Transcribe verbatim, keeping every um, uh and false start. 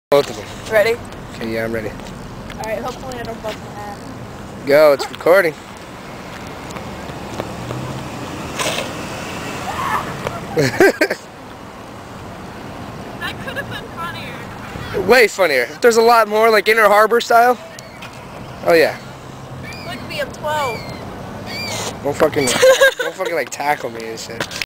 Both of them. Ready? Okay, yeah, I'm ready. Alright, hopefully I don't bump my head. Go, it's recording. That could have been funnier. Way funnier. If there's a lot more, like Inner Harbor style. Oh yeah. Look at me, I'm twelve. Don't fucking, don't fucking like tackle me and shit.